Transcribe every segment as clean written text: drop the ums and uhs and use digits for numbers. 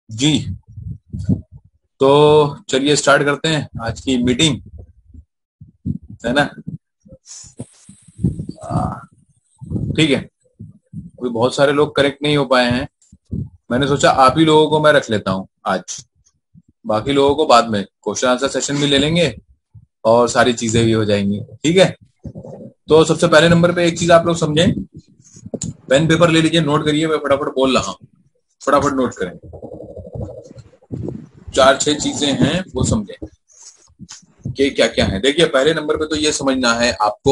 जी। तो चलिए स्टार्ट करते हैं आज की मीटिंग, है ना। ठीक है। अभी बहुत सारे लोग कनेक्ट नहीं हो पाए हैं। मैंने सोचा आप ही लोगों को मैं रख लेता हूँ आज, बाकी लोगों को बाद में क्वेश्चन आंसर सेशन भी ले लेंगे और सारी चीजें भी हो जाएंगी। ठीक है। तो सबसे पहले नंबर पे एक चीज आप लोग समझें, पेन पेपर ले लीजिए, नोट करिए। मैं फटाफट बोल रहा हूँ, फटाफट नोट करें। चार छह चीजें हैं वो समझें कि क्या क्या है। देखिए पहले नंबर पे तो ये समझना है आपको,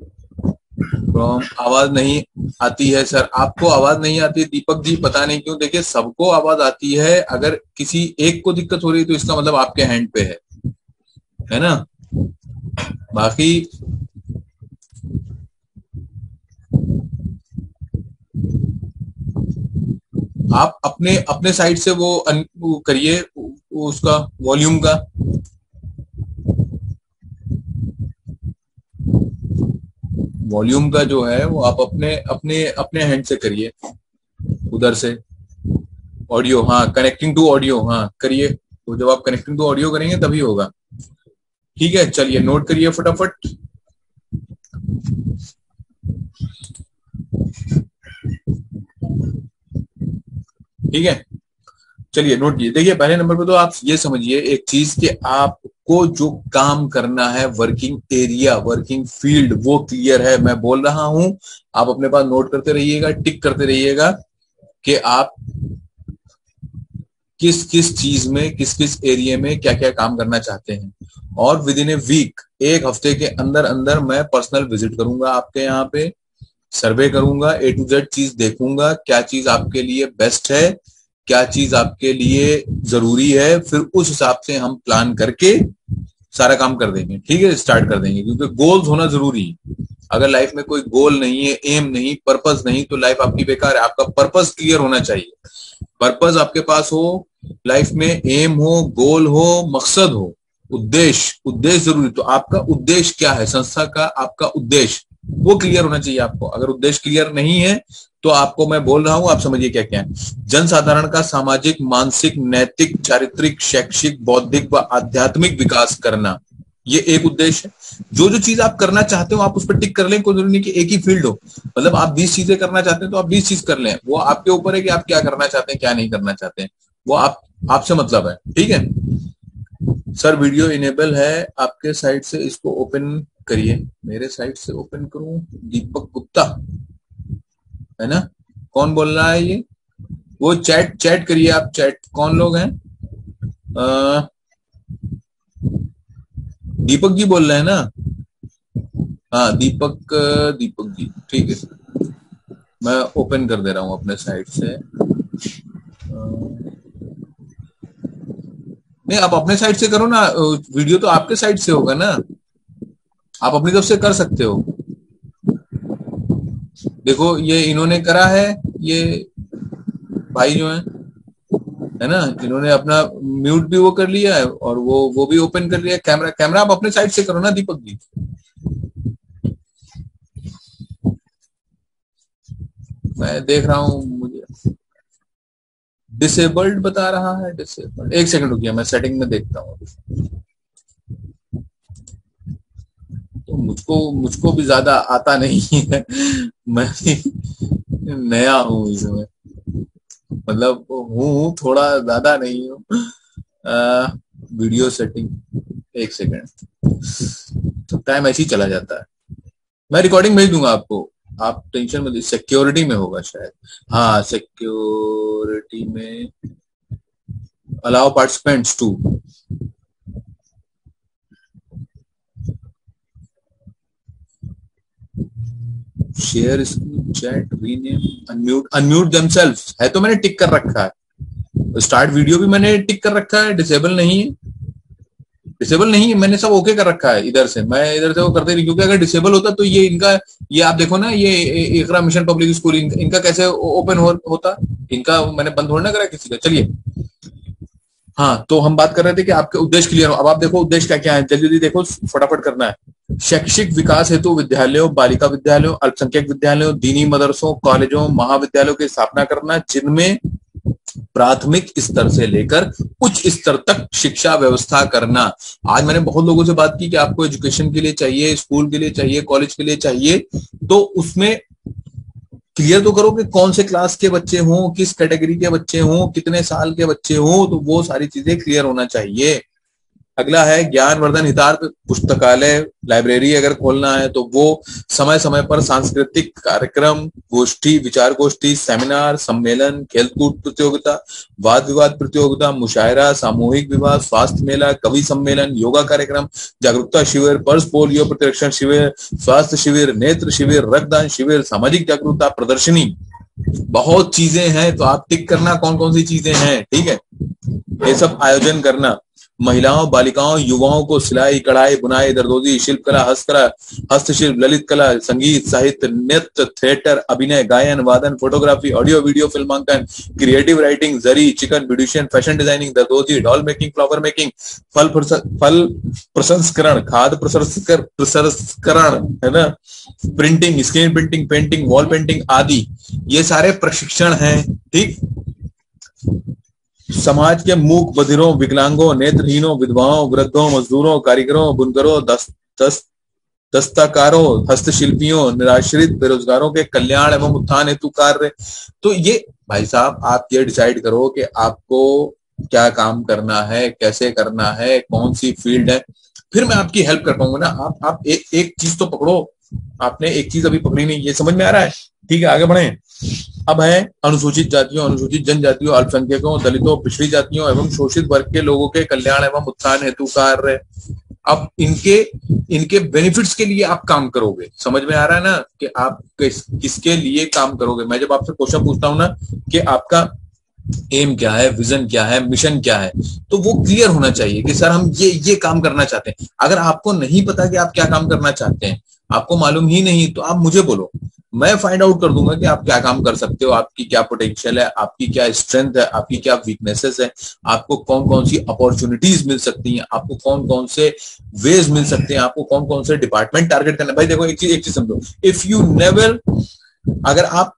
आवाज नहीं आती है सर, आपको आवाज नहीं आती दीपक जी, पता नहीं क्यों। देखिए सबको आवाज आती है, अगर किसी एक को दिक्कत हो रही है तो इसका मतलब आपके हैंड पे है ना। बाकी आप अपने अपने साइड से वो करिए, उसका वॉल्यूम का। वॉल्यूम का जो है वो आप अपने अपने अपने हैंड से करिए, उधर से। ऑडियो, हाँ कनेक्टिंग टू ऑडियो, हाँ करिए। तो जब आप कनेक्टिंग टू ऑडियो करेंगे तभी होगा। ठीक है, चलिए नोट करिए फटाफट। ठीक है, चलिए नोट कीजिए। देखिए पहले नंबर पे तो आप ये समझिए एक चीज कि आपको जो काम करना है, वर्किंग एरिया, वर्किंग फील्ड, वो क्लियर है। मैं बोल रहा हूं, आप अपने पास नोट करते रहिएगा, टिक करते रहिएगा कि आप किस किस चीज में, किस किस एरिया में क्या क्या काम करना चाहते हैं। और विद इन ए वीक, एक हफ्ते के अंदर अंदर मैं पर्सनल विजिट करूंगा आपके यहाँ पे, सर्वे करूंगा, ए टू जेड चीज देखूंगा, क्या चीज आपके लिए बेस्ट है, क्या चीज आपके लिए जरूरी है। फिर उस हिसाब से हम प्लान करके सारा काम कर देंगे। ठीक है, स्टार्ट कर देंगे, क्योंकि गोल्स होना जरूरी है। अगर लाइफ में कोई गोल नहीं है, एम नहीं, पर्पस नहीं, तो लाइफ आपकी बेकार है। आपका पर्पस क्लियर होना चाहिए। पर्पस आपके पास हो, लाइफ में एम हो, गोल हो, मकसद हो, उद्देश्य, उद्देश्य जरूरी। तो आपका उद्देश्य क्या है, संस्था का आपका उद्देश्य, वो क्लियर होना चाहिए आपको। अगर उद्देश्य क्लियर नहीं है तो आपको मैं बोल रहा हूं, आप समझिए क्या क्या है। जनसाधारण का सामाजिक, मानसिक, नैतिक, चारित्रिक, शैक्षिक, बौद्धिक व आध्यात्मिक विकास करना, ये एक उद्देश्य है। जो जो चीज आप करना चाहते हो आप उस पर टिक कर लें। कोई जरूरी नहीं कि एक ही फील्ड हो, मतलब आप 20 चीजें करना चाहते हैं तो आप 20 चीज कर लें। वो आपके ऊपर है कि आप क्या करना चाहते हैं, क्या नहीं करना चाहते हैं। वो आपसे मतलब है। ठीक है सर, वीडियो इनेबल है आपके साइड से, इसको ओपन करिए। मेरे साइड से ओपन करूं? दीपक गुप्ता है ना, कौन बोल रहा है ये? वो चैट चैट करिए आप, चैट कौन लोग हैं? दीपक जी बोल रहे हैं ना? हाँ दीपक, दीपक जी ठीक है। मैं ओपन कर दे रहा हूँ अपने साइड से। नहीं, आप अपने साइड से करो ना, वीडियो तो आपके साइड से होगा ना, आप अपनी तरफ से कर सकते हो। देखो ये इन्होंने करा है, ये भाई जो है ना, इन्होंने अपना म्यूट भी वो कर लिया है और वो भी ओपन कर लिया है। कैमरा, कैमरा आप अपने साइड से करो ना दीपक जी। मैं देख रहा हूँ, मुझे डिसेबल्ड बता रहा है, डिसेबल्ड। एक सेकंड रुकिए, मैं सेटिंग में देखता हूँ। तो मुझको मुझको भी ज्यादा आता नहीं है, मैं नया हूँ इसमें, मतलब हूँ थोड़ा, ज्यादा नहीं हूँ। वीडियो सेटिंग, एक सेकंड। तो टाइम ऐसे ही चला जाता है। मैं रिकॉर्डिंग भेज दूंगा आपको, आप टेंशन मत, सिक्योरिटी में होगा शायद। हाँ सिक्योरिटी में, allow participants to share screen, chat, rename, unmute, unmute themselves है तो मैंने टिक कर रखा है। स्टार्ट वीडियो भी मैंने टिक कर रखा है, डिसेबल नहीं है। डिसेबल नहीं है, मैंने सब ओके कर रखा है। इधर से मैं, इधर से वो करते नहीं, क्योंकि अगर डिसेबल होता तो ये इनका, ये आप देखो ना, ये इकरा मिशन पब्लिक स्कूल, इनका कैसे ओपन होता, इनका मैंने बंद थोड़ा ना करा किसी का। चलिए, हाँ तो हम बात कर रहे थे कि आपके उद्देश्य क्लियर हो। अब आप देखो उद्देश्य क्या क्या है, जल्दी जल्दी देखो, फटाफट करना है। शैक्षिक विकास हेतु विद्यालयों, बालिका विद्यालयों, अल्पसंख्यक विद्यालयों, दीनी मदरसों, कॉलेजों, महाविद्यालयों की स्थापना करना, जिनमें प्राथमिक स्तर से लेकर उच्च स्तर तक शिक्षा व्यवस्था करना। आज मैंने बहुत लोगों से बात की कि आपको एजुकेशन के लिए चाहिए, स्कूल के लिए चाहिए, कॉलेज के लिए चाहिए, तो उसमें क्लियर तो करो कि कौन से क्लास के बच्चे हों, किस कैटेगरी के बच्चे हों, कितने साल के बच्चे हों, तो वो सारी चीजें क्लियर होना चाहिए। अगला है ज्ञानवर्धन हितार्थ पुस्तकालय, लाइब्रेरी अगर खोलना है तो वो समय समय पर सांस्कृतिक कार्यक्रम, गोष्ठी, विचार गोष्ठी, सेमिनार, सम्मेलन, खेलकूद प्रतियोगिता, वाद विवाद प्रतियोगिता, मुशायरा, सामूहिक विवाह, स्वास्थ्य मेला, कवि सम्मेलन, योगा कार्यक्रम, जागरूकता शिविर, पल्स पोलियो प्रतिरक्षण शिविर, स्वास्थ्य शिविर, नेत्र शिविर, रक्तदान शिविर, सामाजिक जागरूकता प्रदर्शनी, बहुत चीजें हैं। तो आप टिक करना कौन कौन सी चीजें हैं, ठीक है, ये सब आयोजन करना। महिलाओं, बालिकाओं, युवाओं को सिलाई, कढ़ाई, बुनाई, दरदोजी, शिल्पकला, हस्तकला, हस्तशिल्प, ललित कला, संगीत, साहित्य, नृत्य, थिएटर, अभिनय, गायन, वादन, फोटोग्राफी, ऑडियो वीडियो फिल्मांकन, क्रिएटिव राइटिंग, जरी, चिकन, ब्यूटिशियन, फैशन डिजाइनिंग, दरदोजी, डॉल मेकिंग, फ्लावर मेकिंग, फल प्रसंस्करण, खाद प्रसंस्करण, है ना, printing, screen printing, painting, wall painting आदि, ये सारे प्रशिक्षण हैं। ठीक, समाज के मूक, बधिरों, विकलांगों, नेत्रहीनों, विधवाओं, वृद्धों, मजदूरों, कारीगरों, बुनकरों, दस्तकारों, हस्तशिल्पियों, निराश्रित, बेरोजगारों के कल्याण एवं उत्थान हेतु कार्य। तो ये भाई साहब आप ये डिसाइड करो कि आपको क्या काम करना है, कैसे करना है, कौन सी फील्ड है, फिर मैं आपकी हेल्प कर पाऊंगा ना। आप एक चीज तो पकड़ो, आपने एक चीज अभी पकड़ी नहीं, ये समझ में आ रहा है, ठीक है, आगे बढ़े। अब है अनुसूचित जातियों, अनुसूचित जनजातियों, अल्पसंख्यकों, दलितों, पिछड़ी जातियों एवं शोषित वर्ग के लोगों के कल्याण एवं उत्थान हेतु कार्य। अब इनके बेनिफिट्स के लिए आप काम करोगे, समझ में आ रहा है ना कि आप किसके लिए काम करोगे। मैं जब आपसे क्वेश्चन पूछता हूं ना कि आपका एम क्या है, विजन क्या है, मिशन क्या है, तो वो क्लियर होना चाहिए कि सर हम ये काम करना चाहते हैं। अगर आपको नहीं पता कि आप क्या काम करना चाहते हैं, आपको मालूम ही नहीं, तो आप मुझे बोलो, मैं फाइंड आउट कर दूंगा कि आप क्या काम कर सकते हो, आपकी क्या पोटेंशियल है, आपकी क्या स्ट्रेंथ है, आपकी क्या वीकनेसेस है, आपको कौन कौन सी अपॉर्चुनिटीज मिल सकती हैं, आपको कौन कौन से वेज मिल सकते हैं, आपको कौन कौन से डिपार्टमेंट टारगेट करना है। भाई देखो एक चीज समझो, इफ यू नेवर, अगर आप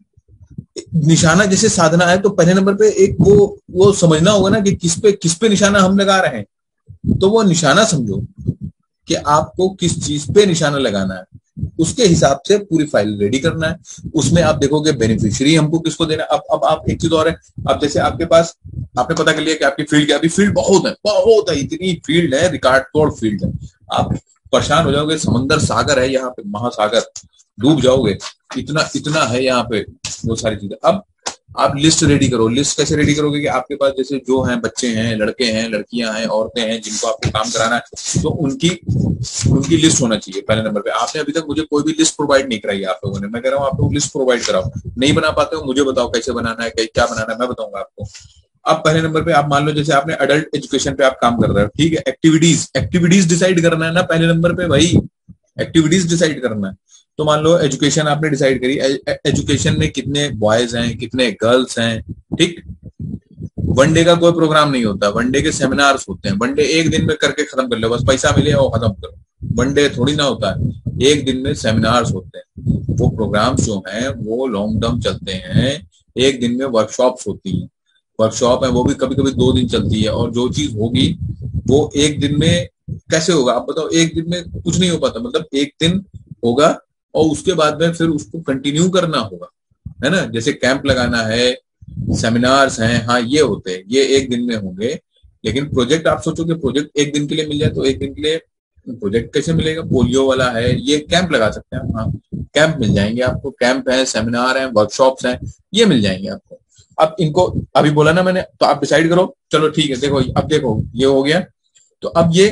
निशाना जैसे साधना है तो पहले नंबर पे एक वो समझना होगा ना कि किस पे निशाना हम लगा रहे हैं। तो वो निशाना समझो कि आपको किस चीज पे निशाना लगाना है, उसके हिसाब से पूरी फाइल रेडी करना है। उसमें आप देखोगे बेनिफिशियरी हमको किसको देना है। अब आप एक चीज और है, अब जैसे आपके पास आपने पता कर लिया कि आपकी फील्ड क्या, अभी फील्ड बहुत है, इतनी फील्ड है, रिकॉर्ड तोड़ फील्ड है, आप परेशान हो जाओगे। समंदर सागर है यहाँ पे, महासागर, डूब जाओगे, इतना है यहाँ पे वो सारी चीजें। अब आप लिस्ट रेडी करो। लिस्ट कैसे रेडी करोगे कि आपके पास जैसे जो हैं, बच्चे हैं, लड़के हैं, लड़कियां हैं, औरतें हैं, जिनको आपको काम कराना है, तो उनकी लिस्ट होना चाहिए पहले नंबर पे। आपने अभी तक मुझे कोई भी लिस्ट प्रोवाइड नहीं कराई आप लोगों ने। मैं कह रहा हूँ आप लोग लिस्ट प्रोवाइड कराओ। नहीं बना पाते हो मुझे बताओ कैसे बनाना है, क्या बनाना है, मैं बताऊंगा आपको। अब पहले नंबर पे आप मान लो जैसे आपने अडल्ट एजुकेशन पे आप काम कर रहे हो, ठीक है, एक्टिविटीज डिसाइड करना है ना पहले नंबर पे भाई, एक्टिविटीज डिसाइड करना है। तो मान लो एजुकेशन आपने डिसाइड करी, एजुकेशन में कितने बॉयज हैं, कितने गर्ल्स हैं, ठीक। वन डे का कोई प्रोग्राम नहीं होता, वन डे के सेमिनार्स होते हैं। वन डे एक दिन में करके खत्म कर लो, बस पैसा मिले और खत्म करो। वन डे थोड़ी ना होता है, एक दिन में सेमिनार्स होते हैं। वो प्रोग्राम्स जो हैं वो लॉन्ग टर्म चलते हैं। एक दिन में वर्कशॉप्स होती हैं, वर्कशॉप है वो भी कभी कभी 2 दिन चलती है। और जो चीज होगी वो एक दिन में कैसे होगा आप बताओ। एक दिन में कुछ नहीं हो पाता, मतलब एक दिन होगा और उसके बाद में फिर उसको कंटिन्यू करना होगा, है ना। जैसे कैंप लगाना है, सेमिनार्स हैं, हाँ ये होते हैं, ये एक दिन में होंगे। लेकिन प्रोजेक्ट आप सोचो कि प्रोजेक्ट एक दिन के लिए मिल जाए, तो एक दिन के लिए प्रोजेक्ट कैसे मिलेगा। पोलियो वाला है, ये कैंप लगा सकते हैं, हाँ कैंप मिल जाएंगे आपको। कैंप है, सेमिनार है, वर्कशॉप्स हैं, ये मिल जाएंगे आपको। अब इनको अभी बोला ना मैंने, तो आप डिसाइड करो। चलो ठीक है, देखो अब देखो ये हो गया। तो अब ये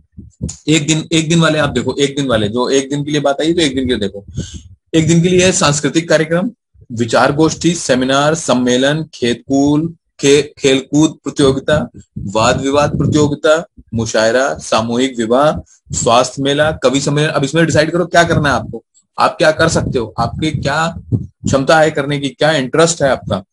एक दिन वाले आप देखो, एक दिन वाले जो एक दिन के लिए बात आई, तो एक दिन के लिए देखो। एक दिन के लिए है सांस्कृतिक कार्यक्रम, विचार गोष्ठी, सेमिनार, सम्मेलन, खेलकूद प्रतियोगिता, वाद विवाद प्रतियोगिता, मुशायरा, सामूहिक विवाह, स्वास्थ्य मेला, कवि सम्मेलन। अब इसमें डिसाइड करो क्या करना है आपको, आप क्या कर सकते हो, आपकी क्या क्षमता है करने की, क्या इंटरेस्ट है आपका।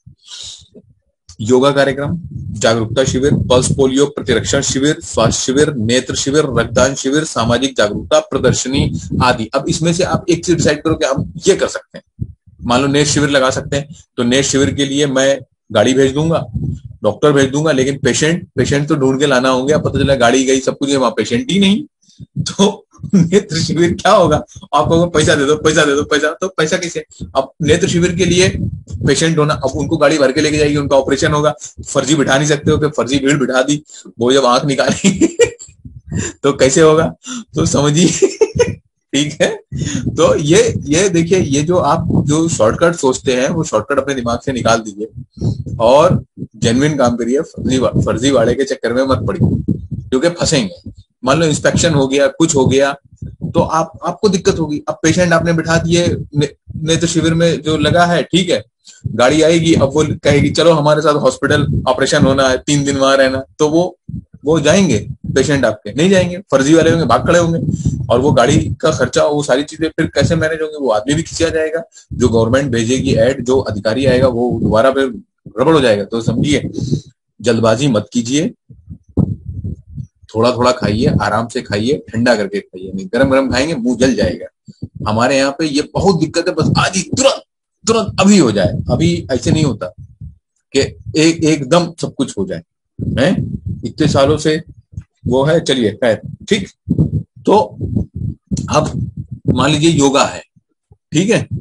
योगा कार्यक्रम, जागरूकता शिविर, पल्स पोलियो प्रतिरक्षण शिविर, स्वास्थ्य शिविर, नेत्र शिविर, रक्तदान शिविर, सामाजिक जागरूकता प्रदर्शनी आदि। अब इसमें से आप एक चीज डिसाइड करो कि हम ये कर सकते हैं। मान लो नेत्र शिविर लगा सकते हैं, तो नेत्र शिविर के लिए मैं गाड़ी भेज दूंगा, डॉक्टर भेज दूंगा, लेकिन पेशेंट पेशेंट तो ढूंढ के लाना होंगे। अब पता चला गाड़ी गई, सब कुछ, वहां पेशेंट ही नहीं। तो नेत्र शिविर क्या होगा? आपको पैसा दे दो, पैसा दे दो, पैसा, तो पैसा कैसे? अब नेत्र शिविर के लिए पेशेंट होना, अब उनको गाड़ी भर के लेके जाएगी, उनका ऑपरेशन होगा, फर्जी बिठा नहीं सकते हो कि फर्जी भीड़ बिठा दी, वो जब आंख निकाली तो कैसे होगा? तो समझिए ठीक है। तो ये देखिए, ये जो आप जो शॉर्टकट सोचते हैं, वो शॉर्टकट अपने दिमाग से निकाल दीजिए और जेन्युइन काम करिए। फर्जी वाले के चक्कर में मत पड़िए, क्योंकि फंसेंगे। मान लो इंस्पेक्शन हो गया, कुछ हो गया, तो आपको दिक्कत होगी। अब पेशेंट आपने बिठा दिए नेत्र शिविर में जो लगा है, ठीक है, गाड़ी आएगी, अब वो कहेगी चलो हमारे साथ हॉस्पिटल, ऑपरेशन होना है, 3 दिन वहां रहना, तो वो जाएंगे? पेशेंट आपके नहीं जाएंगे, फर्जी वाले होंगे, भाग खड़े होंगे, और वो गाड़ी का खर्चा, वो सारी चीजें फिर कैसे मैनेज होंगे? वो आदमी भी खिंचा जाएगा, जो गवर्नमेंट भेजेगी ऐड, जो अधिकारी आएगा वो दोबारा फिर गड़बड़ हो जाएगा। तो समझिए, जल्दबाजी मत कीजिए, थोड़ा थोड़ा खाइए, आराम से खाइए, ठंडा करके खाइए, नहीं गरम गरम खाएंगे मुंह जल जाएगा। हमारे यहाँ पे ये बहुत दिक्कत है, बस आज ही तुरंत तुरंत अभी हो जाए। अभी ऐसे नहीं होता कि एकदम सब कुछ हो जाए, है इतने सालों से वो है। चलिए खैर, ठीक। तो अब मान लीजिए योगा है, ठीक है,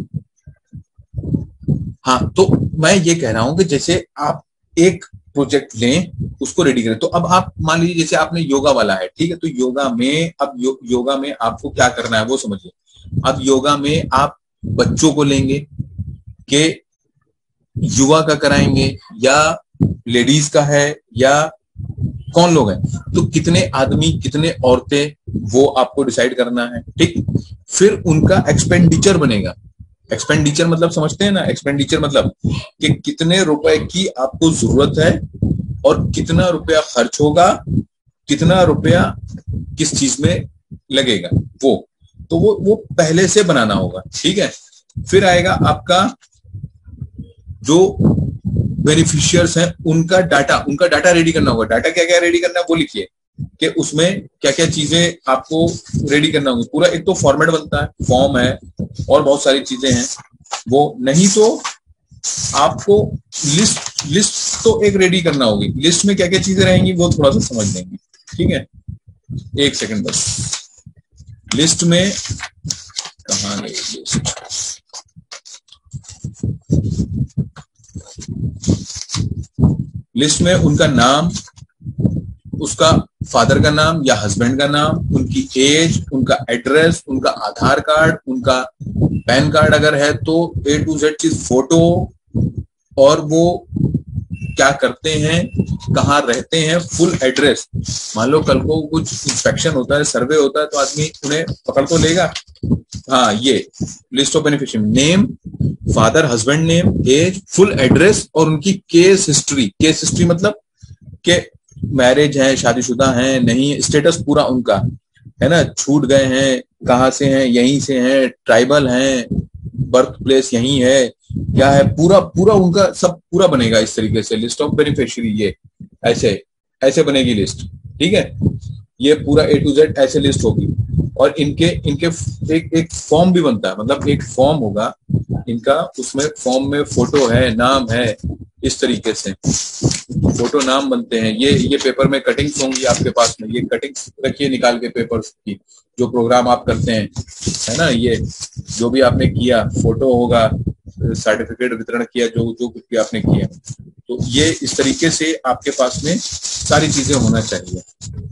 हाँ, तो मैं ये कह रहा हूं कि जैसे आप एक प्रोजेक्ट लें, उसको रेडी करें। तो अब आप मान लीजिए जैसे आपने योगा वाला है, ठीक है, तो योगा में अब योगा में आपको क्या करना है वो समझिए। अब योगा में आप बच्चों को लेंगे कि युवा का कराएंगे, या लेडीज का है, या कौन लोग हैं, तो कितने आदमी, कितने औरतें, वो आपको डिसाइड करना है, ठीक। फिर उनका एक्सपेंडिचर बनेगा। एक्सपेंडिचर मतलब समझते हैं ना? एक्सपेंडिचर मतलब कि कितने रुपए की आपको जरूरत है और कितना रुपया खर्च होगा, कितना रुपया किस चीज में लगेगा, वो पहले से बनाना होगा, ठीक है। फिर आएगा आपका जो बेनिफिशियर्स हैं, उनका डाटा रेडी करना होगा। डाटा क्या क्या रेडी करना है वो लिखिए, कि उसमें क्या क्या चीजें आपको रेडी करना होगी। पूरा एक तो फॉर्मेट बनता है, फॉर्म है, और बहुत सारी चीजें हैं। वो नहीं तो आपको लिस्ट तो एक रेडी करना होगी। लिस्ट में क्या क्या चीजें रहेंगी वो थोड़ा सा समझ लेंगे, ठीक है। एक सेकंड बस, लिस्ट में कहाँ गई लिस्ट? लिस्ट में उनका नाम, उसका फादर का नाम या हस्बैंड का नाम, उनकी एज, उनका एड्रेस, उनका आधार कार्ड, उनका पैन कार्ड अगर है तो A to Z चीज, फोटो, और वो क्या करते हैं, कहाँ रहते हैं, फुल एड्रेस। मान लो कल को कुछ इंस्पेक्शन होता है, सर्वे होता है, तो आदमी उन्हें पकड़ तो लेगा। हाँ, ये list of beneficiary, name, father husband name, age, full address, और उनकी केस हिस्ट्री। केस हिस्ट्री मतलब कि मैरिज है, शादीशुदा है, नहीं, स्टेटस पूरा उनका है ना, छूट गए हैं, कहाँ से हैं, यहीं से हैं, ट्राइबल हैं, बर्थ प्लेस यहीं है, क्या है, पूरा पूरा उनका सब पूरा बनेगा इस तरीके से। लिस्ट ऑफ बेनिफिशियरी, ये ऐसे ऐसे बनेगी लिस्ट, ठीक है। ये पूरा A to Z ऐसे लिस्ट होगी। और इनके एक फॉर्म भी बनता है, मतलब एक फॉर्म होगा इनका, उसमें फॉर्म में फोटो है, नाम है, इस तरीके से फोटो नाम बनते हैं। ये पेपर में कटिंग्स होंगी आपके पास में, ये कटिंग्स रखिए निकाल के पेपर्स की, जो प्रोग्राम आप करते हैं, है ना, ये जो भी आपने किया, फोटो होगा, सर्टिफिकेट वितरण किया, जो कुछ भी आपने किया, तो ये इस तरीके से आपके पास में सारी चीजें होना चाहिए।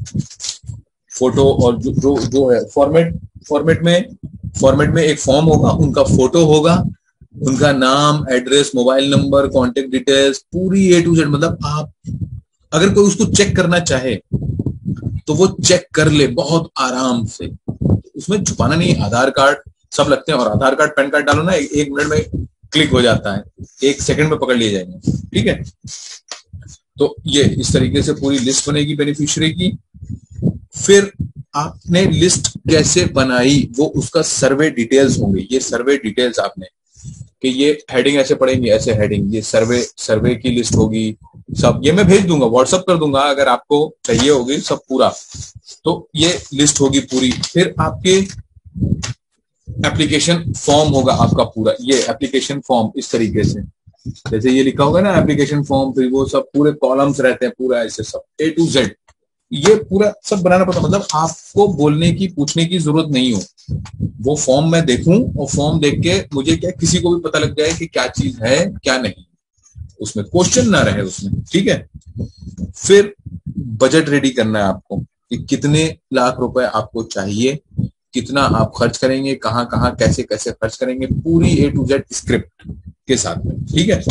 फोटो और जो है फॉर्मेट में एक फॉर्म होगा, उनका फोटो होगा, उनका नाम, address, mobile number, contact details, पूरी A to Z। मतलब आप अगर कोई उसको चेक करना चाहे तो वो चेक कर ले बहुत आराम से। उसमें छुपाना नहीं, आधार कार्ड सब लगते हैं, और आधार कार्ड पैन कार्ड डालो ना, 1 मिनट में क्लिक हो जाता है, 1 सेकंड में पकड़ लिए जाएंगे, ठीक है। तो ये इस तरीके से पूरी लिस्ट बनेगी बेनिफिशियरी की। फिर आपने लिस्ट कैसे बनाई, वो उसका सर्वे डिटेल्स होंगे। ये सर्वे डिटेल्स आपने, कि ये हेडिंग ऐसे पड़ेंगी, ऐसे हेडिंग, ये सर्वे की लिस्ट होगी सब। ये मैं भेज दूंगा, व्हाट्सअप कर दूंगा अगर आपको चाहिए होगी सब पूरा। तो ये लिस्ट होगी पूरी। फिर आपके एप्लीकेशन फॉर्म होगा आपका पूरा, ये एप्लीकेशन फॉर्म इस तरीके से, जैसे ये लिखा होगा ना एप्लीकेशन फॉर्म, फिर वो सब पूरे कॉलम्स रहते हैं, पूरा ऐसे सब A to Z ये पूरा सब बनाना पड़ता, मतलब आपको बोलने की पूछने की जरूरत नहीं हो, वो फॉर्म मैं देखूं और फॉर्म देख के मुझे क्या किसी को भी पता लग जाए कि क्या चीज है क्या नहीं, उसमें क्वेश्चन ना रहे उसमें, ठीक है। फिर बजट रेडी करना है आपको कि कितने लाख रुपए आपको चाहिए, कितना आप खर्च करेंगे, कहां कहां कैसे कैसे खर्च करेंगे, पूरी A to Z स्क्रिप्ट के साथ में, ठीक है।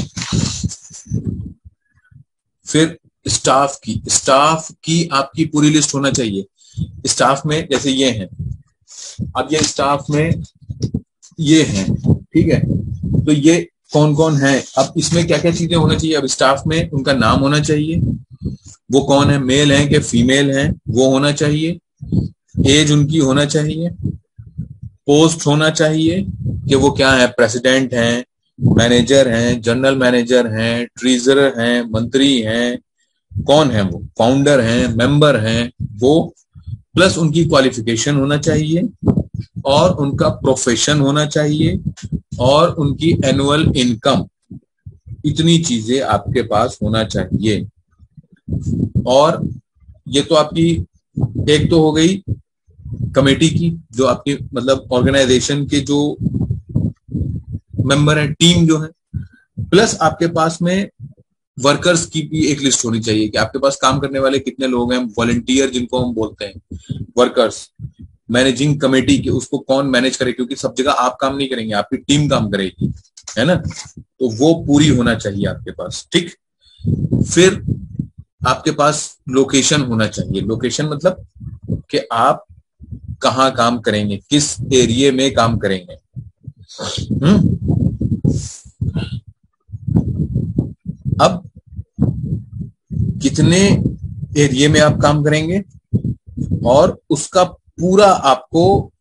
फिर स्टाफ की आपकी पूरी लिस्ट होना चाहिए। स्टाफ में जैसे ये हैं, अब ये स्टाफ में ये हैं, ठीक है, तो ये कौन कौन है, अब इसमें क्या क्या चीजें होना चाहिए। अब स्टाफ में उनका नाम होना चाहिए, वो कौन है, मेल है कि फीमेल है वो होना चाहिए, एज उनकी होना चाहिए, पोस्ट होना चाहिए कि वो क्या है, प्रेसिडेंट हैं, मैनेजर हैं, जनरल मैनेजर हैं, ट्रेजरर हैं, मंत्री हैं, कौन है वो, फाउंडर हैं, मेंबर हैं वो, प्लस उनकी क्वालिफिकेशन होना चाहिए और उनका प्रोफेशन होना चाहिए और उनकी एनुअल इनकम, इतनी चीजें आपके पास होना चाहिए। और ये तो आपकी एक तो हो गई कमेटी की, जो आपकी मतलब ऑर्गेनाइजेशन के जो मेंबर है, टीम जो है, प्लस आपके पास में वर्कर्स की भी एक लिस्ट होनी चाहिए कि आपके पास काम करने वाले कितने लोग हैं, वॉलंटियर जिनको हम बोलते हैं, वर्कर्स, मैनेजिंग कमेटी की उसको कौन मैनेज करे, क्योंकि सब जगह आप काम नहीं करेंगे, आपकी टीम काम करेगी, है ना, तो वो पूरी होना चाहिए आपके पास, ठीक। फिर आपके पास लोकेशन होना चाहिए, लोकेशन मतलब कि आप कहाँ काम करेंगे, किस एरिया में काम करेंगे। अब कितने एरिया में आप काम करेंगे और उसका पूरा आपको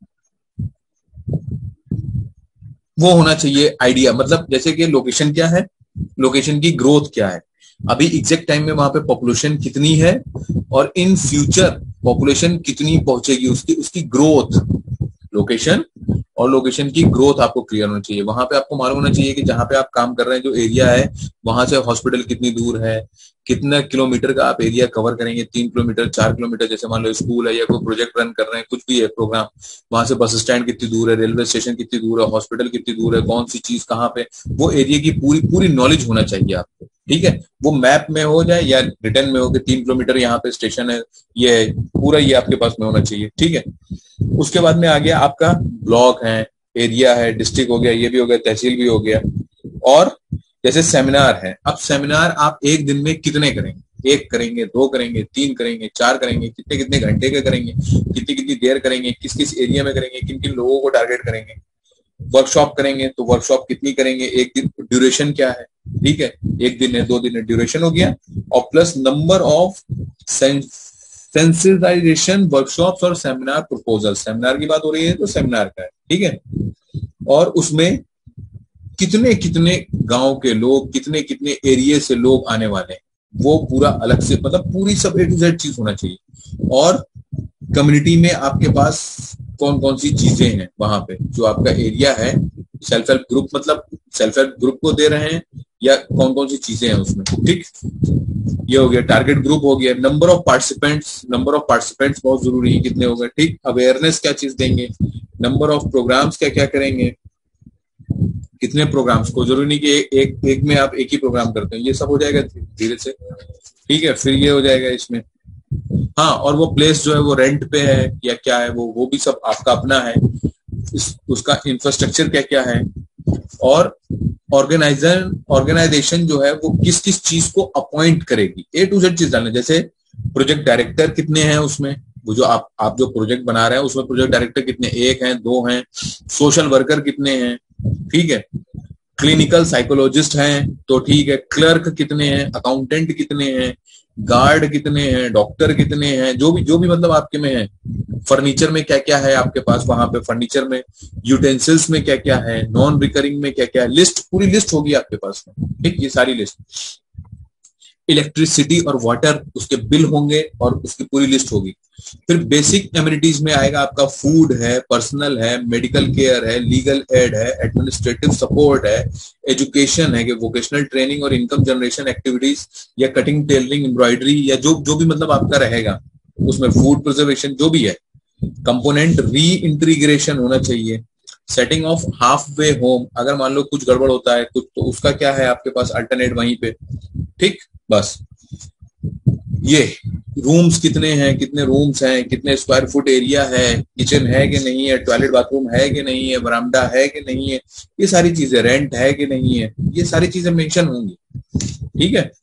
वो होना चाहिए आइडिया, मतलब जैसे कि लोकेशन क्या है, लोकेशन की ग्रोथ क्या है, अभी एग्जैक्ट टाइम में वहां पे पॉपुलेशन कितनी है और इन फ्यूचर पॉपुलेशन कितनी पहुंचेगी, उसकी उसकी ग्रोथ, लोकेशन और लोकेशन की ग्रोथ आपको क्लियर होनी चाहिए। वहां पे आपको मालूम होना चाहिए कि जहां पे आप काम कर रहे हैं जो एरिया है वहां से हॉस्पिटल कितनी दूर है, कितना किलोमीटर का आप एरिया कवर करेंगे, 3 किलोमीटर 4 किलोमीटर, जैसे मान लो स्कूल है या कोई प्रोजेक्ट रन कर रहे हैं, कुछ भी है प्रोग्राम, वहां से बस स्टैंड कितनी दूर है, रेलवे स्टेशन कितनी दूर है, हॉस्पिटल कितनी दूर है, कौन सी चीज कहाँ पे, वो एरिया की पूरी पूरी नॉलेज होना चाहिए आपको, ठीक है। वो मैप में हो जाए या रिटर्न में हो कि 3 किलोमीटर यहाँ पे स्टेशन है, ये पूरा ये आपके पास में होना चाहिए, ठीक है। उसके बाद में आ गया आपका ब्लॉक है, एरिया है, डिस्ट्रिक्ट हो गया, ये भी हो गया, तहसील भी हो गया। और जैसे सेमिनार है, अब सेमिनार आप एक दिन में कितने करेंगे, 1 करेंगे, 2 करेंगे, 3 करेंगे, 4 करेंगे, कितने कितने घंटे के करेंगे, कितनी कितनी देर करेंगे, किस किस एरिया में करेंगे, किन किन लोगों को टारगेट करेंगे। वर्कशॉप करेंगे तो वर्कशॉप कितनी करेंगे, एक दिन, ड्यूरेशन क्या है, ठीक है, 1 दिन है 2 दिन है, ड्यूरेशन हो गया, और plus number of sensitisation workshops और सेमिनार प्रपोजल, सेमिनार की बात हो रही है तो सेमिनार का है, ठीक है। और उसमें कितने कितने गांव के लोग, कितने कितने एरिया से लोग आने वाले हैं, वो पूरा अलग से, मतलब पूरी सब A to Z चीज होना चाहिए। और कम्युनिटी में आपके पास कौन कौन सी चीजें हैं वहां पे, जो आपका एरिया है, सेल्फ हेल्प ग्रुप, मतलब सेल्फ हेल्प ग्रुप को दे रहे हैं या कौन कौन सी चीजें हैं उसमें, ठीक। ये हो गया, टारगेट ग्रुप हो गया, नंबर ऑफ पार्टिसिपेंट्स बहुत जरूरी है, कितने हो गए, ठीक। अवेयरनेस क्या चीज देंगे, नंबर ऑफ प्रोग्राम्स क्या क्या करेंगे, कितने प्रोग्राम्स को, जरूरी नहीं कि एक में आप एक ही प्रोग्राम करते हैं, ये सब हो जाएगा धीरे से, ठीक है। फिर ये हो जाएगा इसमें, हाँ, और वो प्लेस जो है वो रेंट पे है या क्या है, वो भी सब आपका अपना है, उसका इंफ्रास्ट्रक्चर क्या क्या है, और ऑर्गेनाइजेशन जो है वो किस किस चीज को अपॉइंट करेगी, A to Z चीज डालना। जैसे प्रोजेक्ट डायरेक्टर कितने हैं उसमें, वो जो आप जो प्रोजेक्ट बना रहे हैं उसमें प्रोजेक्ट डायरेक्टर कितने, 1 हैं 2 हैं, सोशल वर्कर कितने हैं, ठीक है, क्लिनिकल साइकोलॉजिस्ट हैं तो ठीक है, क्लर्क कितने हैं, अकाउंटेंट कितने हैं, गार्ड कितने हैं, डॉक्टर कितने हैं, जो भी मतलब आपके में है, फर्नीचर में क्या क्या है आपके पास वहां पे, फर्नीचर में, यूटेंसिल्स में क्या क्या है, नॉन रिकरिंग में क्या क्या है, लिस्ट, पूरी लिस्ट होगी आपके पास में, ठीक, ये सारी लिस्ट। इलेक्ट्रिसिटी और वाटर उसके बिल होंगे और उसकी पूरी लिस्ट होगी। फिर बेसिक एमिनिटीज में आएगा आपका फूड है, पर्सनल है, मेडिकल केयर है, लीगल एड है, एडमिनिस्ट्रेटिव सपोर्ट है, एजुकेशन है कि वोकेशनल ट्रेनिंग और इनकम जनरेशन एक्टिविटीज या कटिंग, टेलरिंग, एम्ब्रॉयडरी या जो जो भी मतलब आपका रहेगा उसमें, फूड प्रिजर्वेशन जो भी है। कंपोनेंट री इंटीग्रेशन होना चाहिए। Setting of halfway home, अगर मान लो कुछ गड़बड़ होता है कुछ, तो उसका क्या है आपके पास अल्टरनेट वहीं पे। ठीक, बस ये रूम्स कितने हैं, कितने रूम्स हैं, कितने स्क्वायर फुट एरिया है, किचन है कि नहीं है, टॉयलेट बाथरूम है कि नहीं है, बरामदा है कि नहीं है, ये सारी चीजें, रेंट है कि नहीं है, ये सारी चीजें मेंशन होंगी। ठीक है,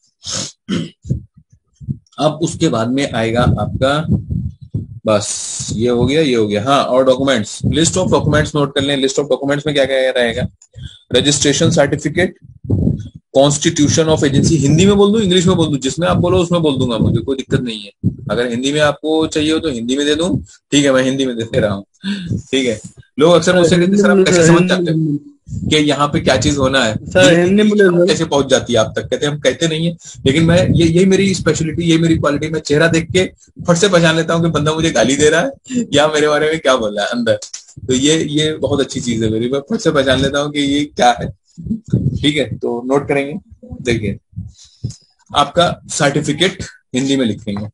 अब उसके बाद में आएगा आपका, बस ये हो गया, ये हो गया। हाँ, और documents, list of documents note कर लें। लिस्ट ऑफ डॉक्यूमेंट्स में क्या क्या रहेगा? Registration certificate, constitution of agency, Hindi में बोल दूं इंग्लिश में बोल दूं, जिसमें आप बोलो उसमें बोल दूंगा, मुझे कोई दिक्कत नहीं है। अगर हिंदी में आपको चाहिए हो तो हिंदी में दे दूं, ठीक है, मैं हिंदी में दे रहा हूँ। ठीक है, लोग अक्सर मुझसे कहते हैं सर आप कैसे समझ जाते हैं कि यहाँ पे क्या चीज होना है, कैसे पहुंच जाती है आप तक? कहते हैं हम कहते नहीं है, लेकिन मैं यही मेरी स्पेशलिटी, यही मेरी क्वालिटी, मैं चेहरा देख के फट से पहचान लेता हूँ कि बंदा मुझे गाली दे रहा है या मेरे बारे में क्या बोल रहा है अंदर। तो ये बहुत अच्छी चीज है मेरी, मैं फट से पहचान लेता हूँ कि ये क्या है। ठीक है, तो नोट करेंगे। देखिए, आपका सर्टिफिकेट हिंदी में लिखेंगे,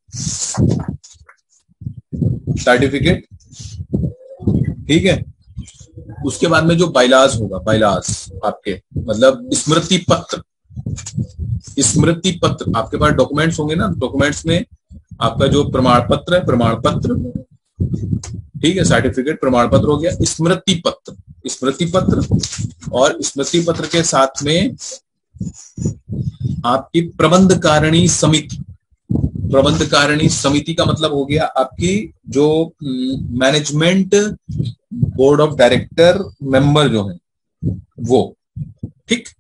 सर्टिफिकेट। ठीक है, उसके बाद में जो बाइलाज होगा, बाइलाज आपके मतलब स्मृति पत्र, स्मृति पत्र आपके पास डॉक्यूमेंट्स होंगे ना, डॉक्यूमेंट्स में आपका जो प्रमाण पत्र है, प्रमाण पत्र, ठीक है, सर्टिफिकेट प्रमाण पत्र हो गया, स्मृति पत्र, स्मृति पत्र, और स्मृति पत्र के साथ में आपकी प्रबंधकारिणी समिति। प्रबंधकारिणी समिति का मतलब हो गया आपकी जो management board of director member जो है वो। ठीक,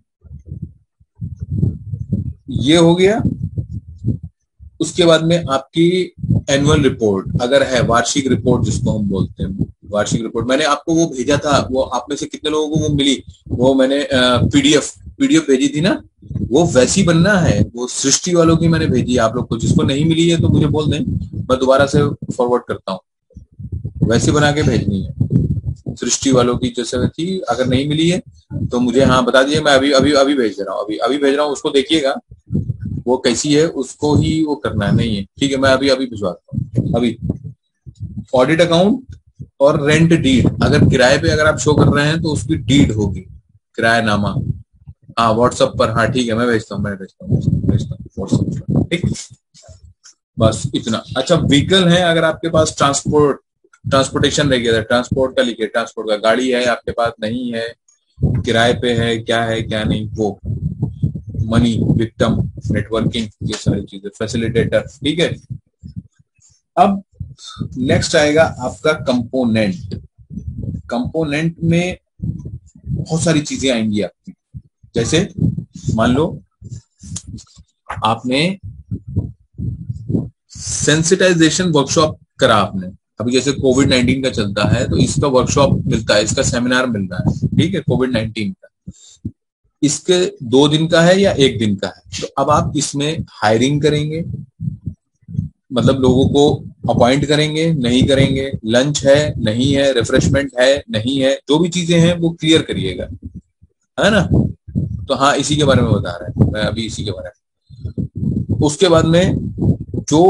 ये हो गया। उसके बाद में आपकी एनुअल रिपोर्ट अगर है, वार्षिक रिपोर्ट जिसको हम बोलते हैं, वार्षिक रिपोर्ट। मैंने आपको वो भेजा था, वो आप में से कितने लोगों को वो मिली? वो मैंने पीडीएफ भेजी थी ना, वो वैसी बनना है। वो सृष्टि वालों की मैंने भेजी है आप लोग को, जिसको नहीं मिली है तो मुझे बोल दें, मैं दोबारा से फॉरवर्ड करता हूँ। वैसी बना के भेजनी है सृष्टि वालों की जैसे थी। अगर नहीं मिली है तो मुझे हाँ बता दीजिए, मैं अभी भेज रहा हूँ, अभी भेज रहा हूँ, उसको देखिएगा वो कैसी है, उसको ही वो करना है। नहीं है, ठीक है, मैं अभी भिजवाता हूँ। अभी ऑडिट अकाउंट और रेंट डीड, अगर किराए पे अगर आप शो कर रहे हैं तो उसकी डीड होगी, किरायानामा। हाँ, व्हाट्सएप पर, हाँ ठीक है, मैं भेजता हूँ व्हाट्सएप पर। ठीक, बस इतना। अच्छा, व्हीकल है अगर आपके पास, ट्रांसपोर्टेशन रह गया, ट्रांसपोर्ट का लिखिए, ट्रांसपोर्ट का, गाड़ी है आपके पास नहीं है, किराए पे है, क्या है क्या नहीं, वो मनी, विक्टिम, नेटवर्किंग, ये सारी चीजें, फैसिलिटेटर। ठीक है, अब नेक्स्ट आएगा आपका कंपोनेंट। कंपोनेंट में बहुत सारी चीजें आएंगी आपकी, जैसे मान लो आपने सेंसिटाइजेशन वर्कशॉप करा आपने, अभी जैसे कोविड-19 का चलता है तो इसका वर्कशॉप मिलता है, इसका सेमिनार मिल रहा है। ठीक है, कोविड-19 का, इसके 2 दिन का है या 1 दिन का है, तो अब आप इसमें हायरिंग करेंगे, मतलब लोगों को अपॉइंट करेंगे, नहीं करेंगे, लंच है नहीं है, रिफ्रेशमेंट है नहीं है, जो भी चीजें हैं वो क्लियर करिएगा, है ना। तो हाँ, इसी के बारे में बता रहा है मैं अभी, इसी के बारे में। उसके बाद में जो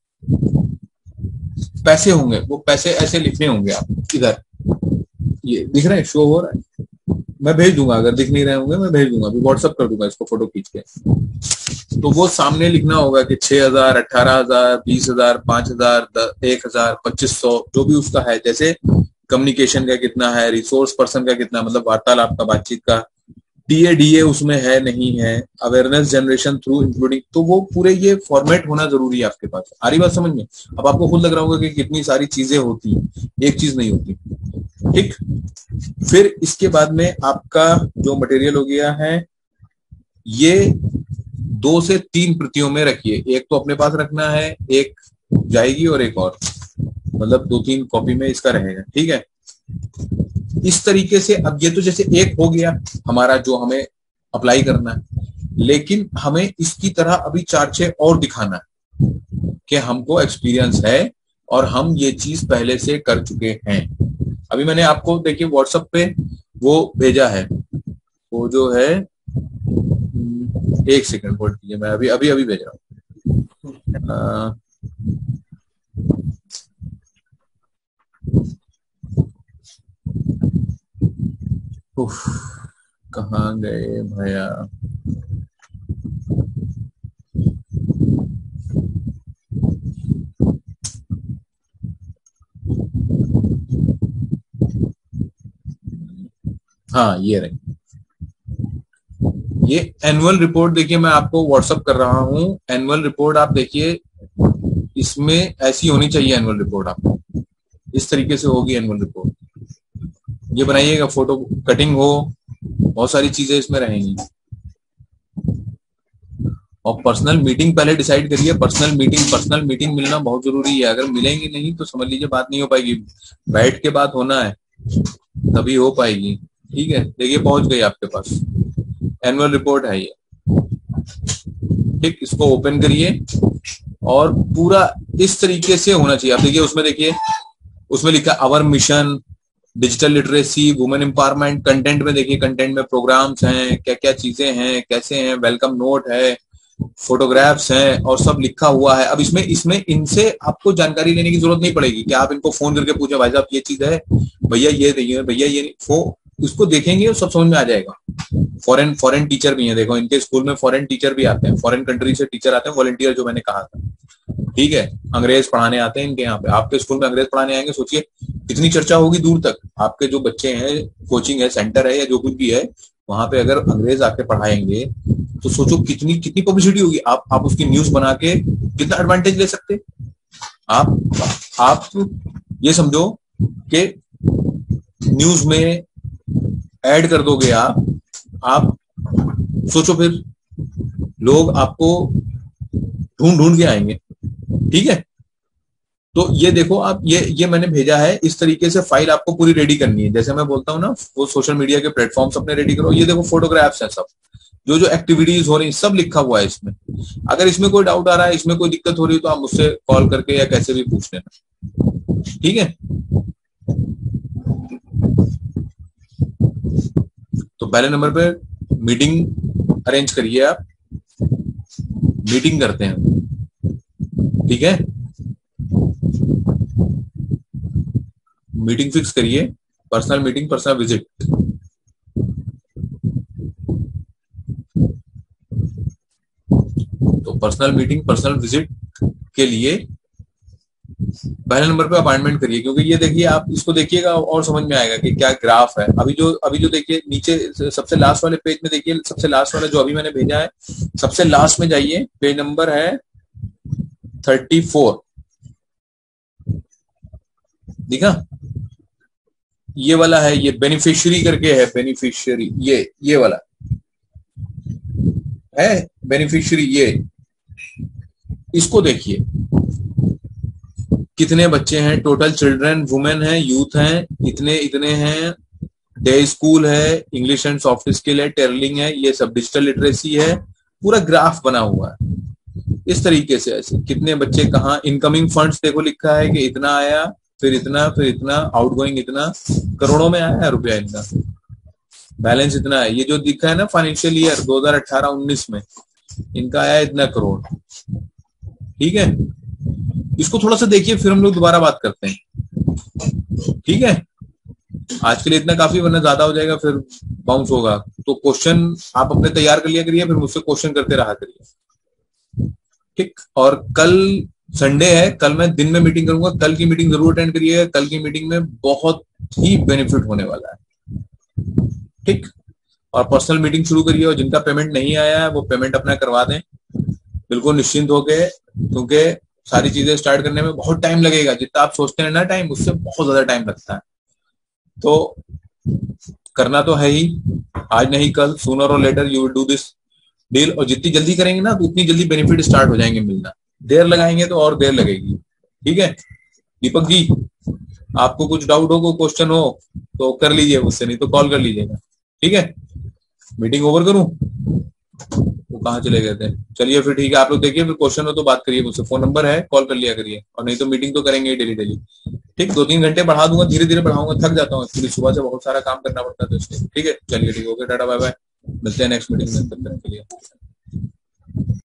पैसे होंगे वो पैसे ऐसे लिखने होंगे, आप इधर ये दिख रहे हैं, शो हो रहा है, मैं भेज दूंगा, अगर दिख नहीं रहे होंगे मैं भेज दूंगा, अभी व्हाट्सअप कर दूंगा इसको फोटो खींच के। तो वो सामने लिखना होगा कि 6,000, 18,000, 20,000, 5,000, 1,000, 2,500, जो भी उसका है। जैसे कम्युनिकेशन का कितना है, रिसोर्स पर्सन का कितना, मतलब वार्तालाप का, बातचीत का, टीए उसमें है नहीं है, अवेयरनेस जनरेशन थ्रू इंक्लूडिंग, तो वो पूरे ये फॉर्मेट होना जरूरी है आपके पास। आ रही बात समझ में? अब आपको खुद लग रहा होगा कि कितनी सारी चीजें होती हैं, एक चीज नहीं होती। ठीक, फिर इसके बाद में आपका जो मटेरियल हो गया है, ये 2 से 3 प्रतियों में रखिए, एक तो अपने पास रखना है, एक जाएगी और एक और, मतलब 2-3 कॉपी में इसका रहेगा। ठीक है, इस तरीके से। अब ये तो जैसे एक हो गया हमारा जो हमें अप्लाई करना है, लेकिन हमें इसकी तरह अभी 4-6 और दिखाना है कि हमको एक्सपीरियंस है और हम ये चीज पहले से कर चुके हैं। अभी मैंने आपको देखिए व्हाट्सएप पे वो भेजा है, वो जो है, एक सेकंड होल्ड कीजिए, मैं अभी अभी अभी भेज रहा हूँ। कहाँ गए भैया? हाँ, ये रही, ये एनुअल रिपोर्ट देखिए, मैं आपको व्हाट्सअप कर रहा हूँ। एनुअल रिपोर्ट आप देखिए, इसमें ऐसी होनी चाहिए एनुअल रिपोर्ट, आपको इस तरीके से होगी एनुअल रिपोर्ट। ये बनाइएगा, फोटो कटिंग हो, बहुत सारी चीजें इसमें रहेंगी। और पर्सनल मीटिंग पहले डिसाइड करिए। पर्सनल मीटिंग मिलना बहुत जरूरी है। अगर मिलेंगी नहीं तो समझ लीजिए बात नहीं हो पाएगी। बैठ के बात होना है, तभी हो पाएगी। ठीक है, देखिए पहुंच गई आपके पास, एनुअल रिपोर्ट है ये। ठीक, इसको ओपन करिए और पूरा इस तरीके से होना चाहिए। आप देखिए उसमें, देखिए उसमें लिखा our mission, digital literacy, women empowerment. Content में देखिए, कंटेंट में प्रोग्राम्स हैं, क्या क्या चीजें हैं, कैसे हैं, वेलकम नोट है, फोटोग्राफ्स हैं, और सब लिखा हुआ है। अब इसमें इसमें इनसे आपको जानकारी लेने की जरूरत नहीं पड़ेगी कि आप इनको फोन करके पूछे, भाई साहब ये चीज है, भैया ये नहीं है, भैया ये नहीं। वो इसको देखेंगे और सब समझ में आ जाएगा। फॉरेन टीचर भी हैं, देखो इनके स्कूल में फॉरेन टीचर भी आते हैं, फॉरेन कंट्री से टीचर आते हैं, वॉलंटियर, जो मैंने कहा था। ठीक है, अंग्रेज पढ़ाने आते हैं इनके यहाँ पे। आपके स्कूल में अंग्रेज पढ़ाने आएंगे, सोचिए कितनी चर्चा होगी दूर तक। आपके जो बच्चे हैं, कोचिंग है, सेंटर है, या जो कुछ भी है, वहां पे अगर अंग्रेज आके पढ़ाएंगे तो सोचो कितनी कितनी पब्लिसिटी होगी। आप उसकी न्यूज बना के कितना एडवांटेज ले सकते। आप ये समझो कि न्यूज में ऐड कर दोगे आप सोचो, फिर लोग आपको ढूंढ ढूंढ के आएंगे। ठीक है, तो ये देखो आप, ये मैंने भेजा है। इस तरीके से फाइल आपको पूरी रेडी करनी है। जैसे मैं बोलता हूँ ना, वो सोशल मीडिया के प्लेटफॉर्म्स अपने रेडी करो। ये देखो फोटोग्राफ्स हैं, सब जो जो एक्टिविटीज हो रही, सब लिखा हुआ है इसमें। अगर इसमें कोई डाउट आ रहा है, इसमें कोई दिक्कत हो रही है, तो आप मुझसे कॉल करके या कैसे भी पूछ लेना। ठीक है, तो पहले नंबर पे मीटिंग अरेंज करिए आप। मीटिंग करते हैं, ठीक है, मीटिंग फिक्स करिए। Personal meeting, personal visit. तो पर्सनल मीटिंग, पर्सनल विजिट के लिए पहले नंबर पे अपॉइंटमेंट करिए। क्योंकि ये देखिए, आप इसको देखिएगा और समझ में आएगा कि क्या ग्राफ है। अभी जो देखिए नीचे सबसे लास्ट वाले पेज में देखिए, सबसे लास्ट वाला जो अभी मैंने भेजा है, सबसे लास्ट में जाइए, पेज नंबर है 34। देखा, ये वाला है, ये बेनिफिशियरी करके है, बेनिफिशियरी, ये वाला है बेनिफिशियरी। ये इसको देखिए, कितने बच्चे हैं, टोटल चिल्ड्रन, वुमेन है, यूथ हैं, इतने इतने हैं, डे स्कूल है, इंग्लिश एंड सॉफ्ट स्किल है, टेरलिंग है, ये सब डिजिटल लिटरेसी है। पूरा ग्राफ बना हुआ है इस तरीके से। ऐसे कितने बच्चे कहाँ, इनकमिंग फंड्स देखो लिखा है कि इतना आया, फिर इतना, फिर इतना, आउटगोइंग इतना, करोड़ों में आया है रुपया इनका, बैलेंस इतना है। ये जो दिखा है ना, फाइनेंशियल ईयर 2018-19 में इनका आया इतना करोड़। ठीक है, इसको थोड़ा सा देखिए, फिर हम लोग दोबारा बात करते हैं। ठीक है, आज के लिए इतना काफी, वरना ज्यादा हो जाएगा, फिर बाउंस होगा। तो क्वेश्चन आप अपने तैयार कर लिया करिए, फिर मुझसे क्वेश्चन करते रहा करिए। ठीक, और कल संडे है, कल मैं दिन में मीटिंग करूंगा। कल की मीटिंग जरूर अटेंड करिएगा। कल की मीटिंग में बहुत ही बेनिफिट होने वाला है। ठीक, और पर्सनल मीटिंग शुरू करिए। और जिनका पेमेंट नहीं आया है वो पेमेंट अपना करवा दें, बिल्कुल निश्चिंत होके, क्योंकि सारी चीजें स्टार्ट करने में बहुत टाइम लगेगा। जितना आप सोचते हैं ना टाइम, उससे बहुत ज्यादा टाइम लगता है। तो करना तो है ही, आज नहीं कल, sooner or later you will do this deal. और जितनी जल्दी करेंगे ना, तो उतनी जल्दी बेनिफिट स्टार्ट हो जाएंगे मिलना। देर लगाएंगे तो और देर लगेगी। ठीक है दीपक जी, आपको कुछ डाउट हो, कोई क्वेश्चन हो तो कर लीजिए मुझसे, नहीं तो कॉल कर लीजिएगा। ठीक है, मीटिंग ओवर करूं? वो कहाँ चले गए थे? चलिए फिर ठीक है, आप लोग देखिए, फिर क्वेश्चन हो तो बात करिए मुझसे, फोन नंबर है, कॉल कर लिया करिए, और नहीं तो मीटिंग तो करेंगे डेली डेली। ठीक, 2-3 घंटे बढ़ा दूंगा, धीरे धीरे बढ़ाऊंगा, थक जाता हूँ एक्चुअली, सुबह से बहुत सारा काम करना पड़ता है तो इसलिए। ठीक है, चलिए ठीक, ओके, टाटा बाय बाय, मिलते हैं नेक्स्ट मीटिंग में, तब तक के लिए।